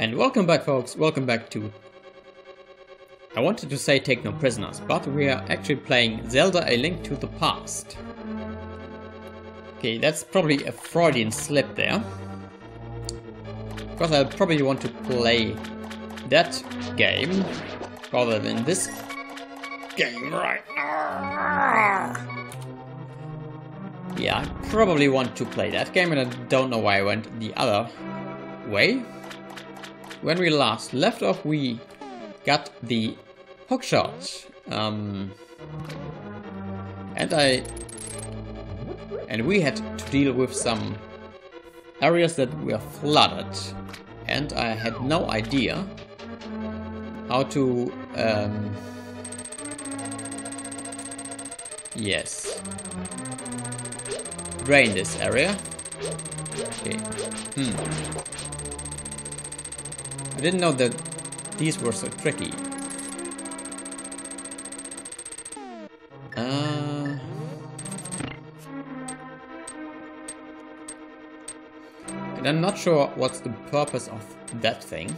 And welcome back, folks. Welcome back to... I wanted to say Take No Prisoners, but we are actually playing Zelda: A Link to the Past. Okay, that's probably a Freudian slip there. Because I probably want to play that game rather than this game right now. Yeah, I probably want to play that game, and I don't know why I went the other way. When we last left off, we got the hookshot, and we had to deal with some areas that were flooded, and I had no idea how to drain this area. Okay. I didn't know that these were so tricky. And I'm not sure what's the purpose of that thing.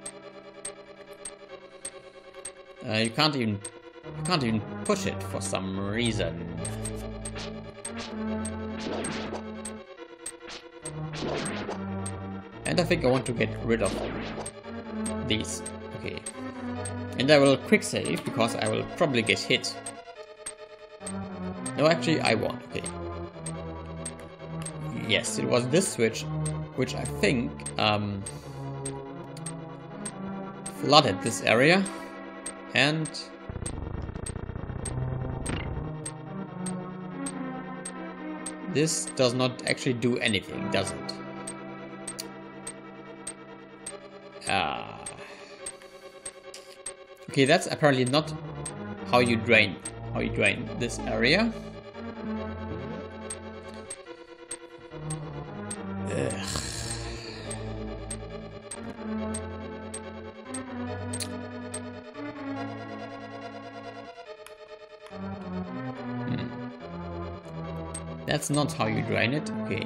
You can't even push it for some reason. And I think I want to get rid of these. Okay. And I will quick save because I will probably get hit. No, actually I won't. Okay. Yes, it was this switch which I think flooded this area, and this does not actually do anything, does it? Okay, that's apparently not how you drain this area. That's not how you drain it. Okay.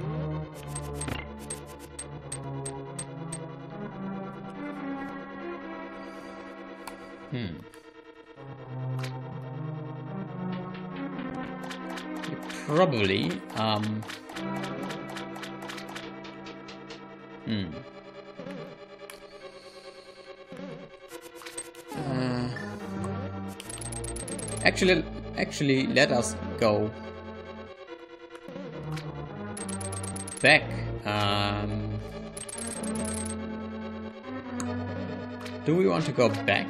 You probably actually let us go back. Do we want to go back?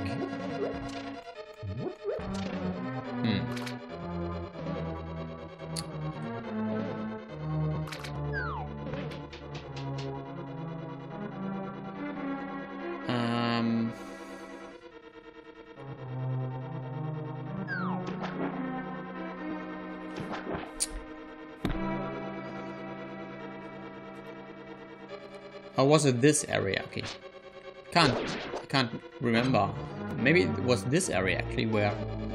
Or was it this area? Okay. I can't remember. Maybe it was this area actually where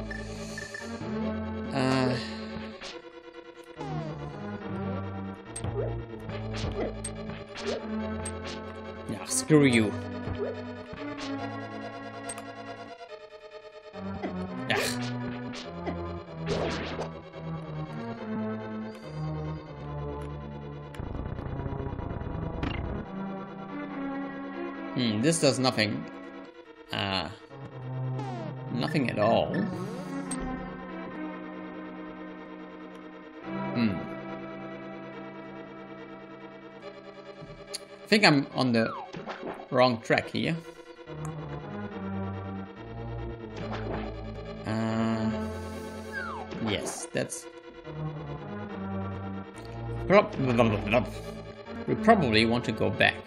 yeah, screw you. This does nothing. Nothing at all. I think I'm on the wrong track here. Yes, that's... We probably want to go back.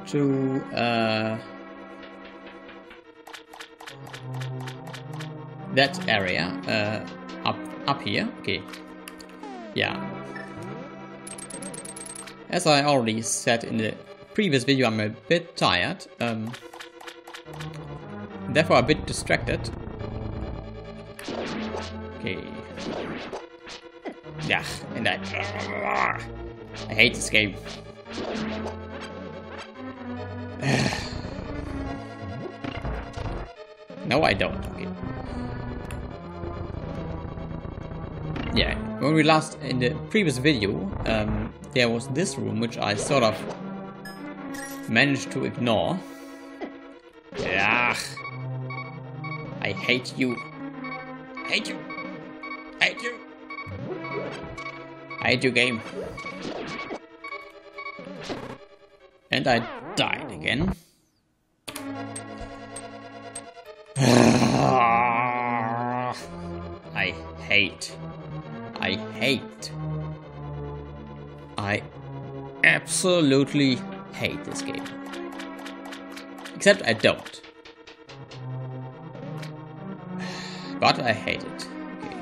to that area up here. Okay. Yeah. As I already said in the previous video, I'm a bit tired. Therefore a bit distracted. Okay. Yeah, and I hate this game. No, I don't. Okay. Yeah, when we last in the previous video, there was this room which I sort of managed to ignore. Yeah, I hate you. Hate you. Hate you. I hate you, game. And I died again. I hate. I absolutely hate this game. Except I don't. But I hate it. Okay.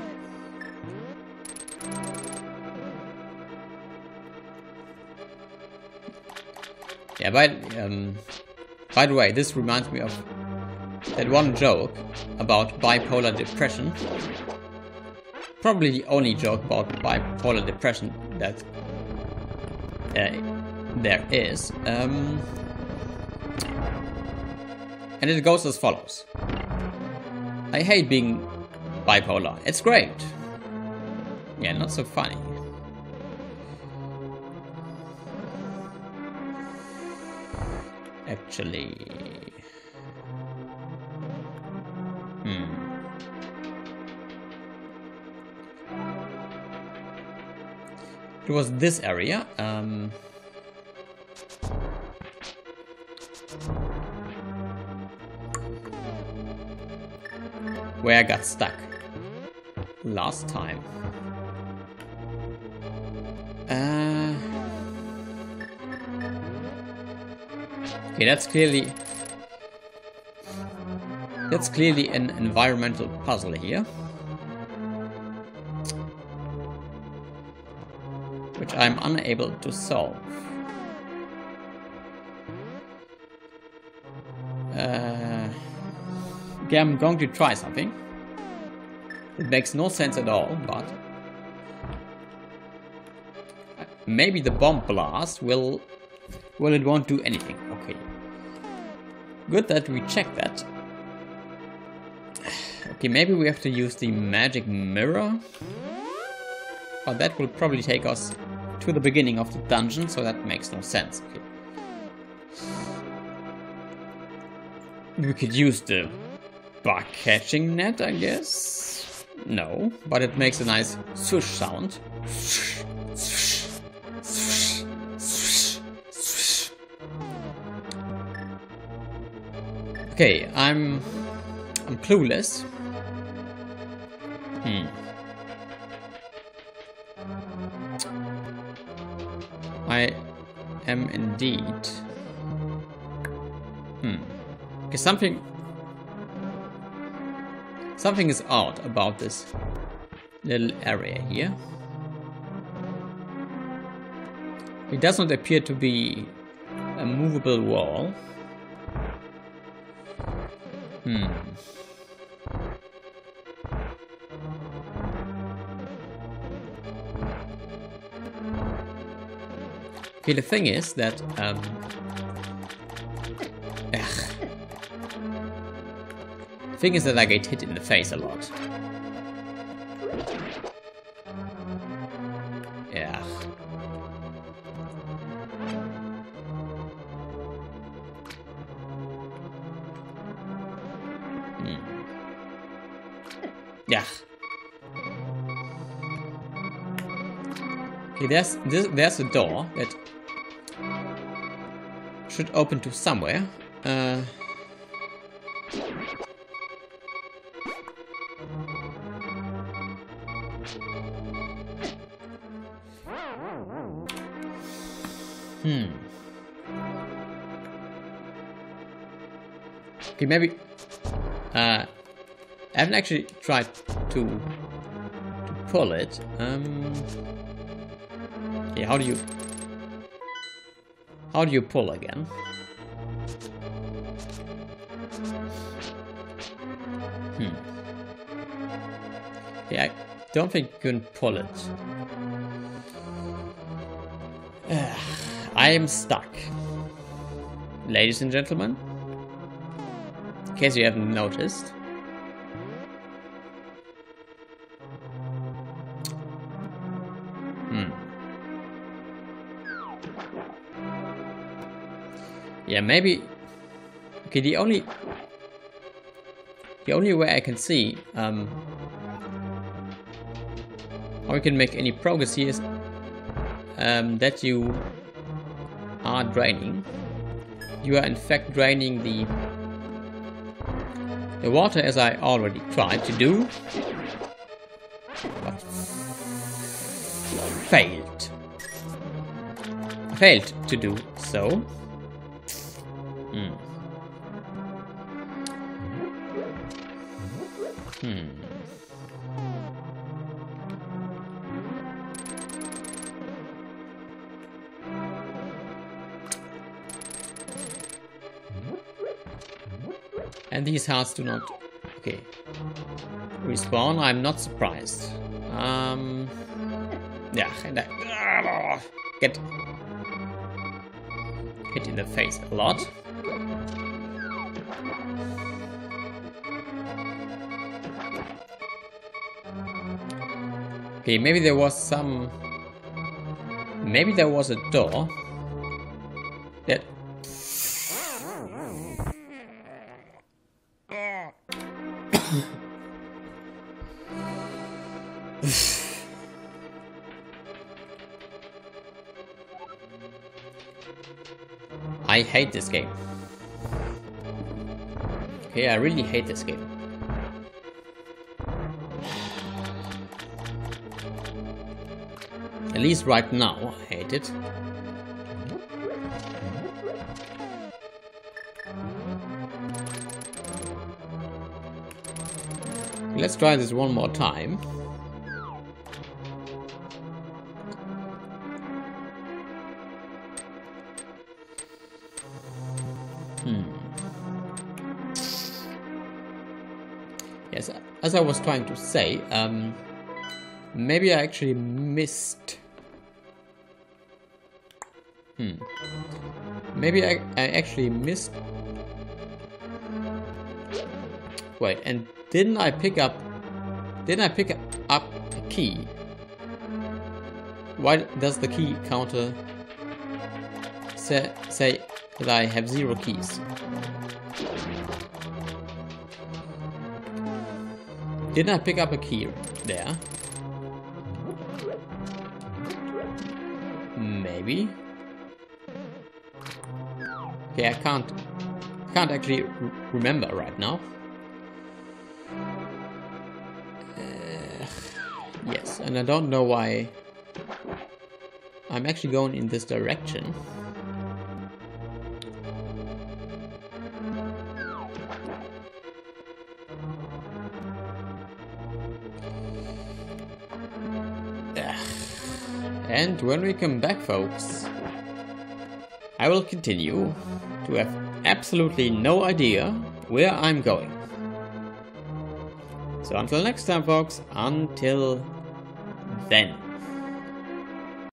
Yeah, by the way, this reminds me of that one joke about bipolar depression. Probably the only joke about bipolar depression that there is. And it goes as follows. I hate being bipolar. It's great. Yeah, not so funny. Actually... It was this area. Where I got stuck last time. Okay, that's clearly an environmental puzzle here, which I'm unable to solve. Okay, I'm going to try something. It makes no sense at all, but maybe the bomb blast will... Well, it won't do anything. Okay. Good that we checked that. Okay, maybe we have to use the magic mirror. But that will probably take us to the beginning of the dungeon, so that makes no sense. Okay. We could use the bug catching net, I guess. No, but it makes a nice swoosh sound. Okay, I'm clueless. I am indeed. Okay, something is odd about this little area here. It does not appear to be a movable wall. Okay, the thing is that I get hit in the face a lot. Yeah. Yeah. Okay, there's a door that should open to somewhere. Okay, maybe... I haven't actually tried to pull it. Yeah, how do you pull again? Yeah, I don't think you can pull it. I am stuck. Ladies and gentlemen, in case you haven't noticed. Yeah, maybe... Okay, the only way I can see how we can make any progress here is that you are draining. You are in fact draining the water, as I already tried to do, but failed to do so. And these hearts do not, okay, respawn. I'm not surprised. Yeah, and I get hit in the face a lot. Okay, maybe there was a door that... I hate this game. Okay, I really hate this game. At least right now, I hate it. Let's try this one more time. Yes, as I was trying to say, maybe I actually missed. Maybe I actually missed. Wait, and didn't I pick up a key? Why does the key counter say that I have 0 keys? Didn't I pick up a key there? Maybe. Okay, I can't actually remember right now. Yes, and I don't know why I'm actually going in this direction. And when we come back, folks, I will continue to have absolutely no idea where I'm going. So until next time, folks, until then.